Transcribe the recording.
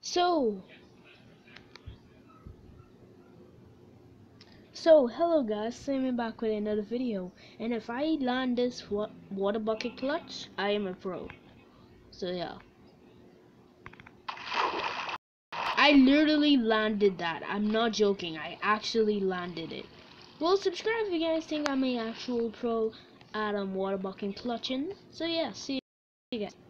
So, hello guys, I'm back with another video, and if I land this water bucket clutch, I am a pro. So yeah, I literally landed that. I'm not joking. I actually landed it. Well, subscribe if you guys think I'm an actual pro at water bucket clutching. So yeah, see you guys.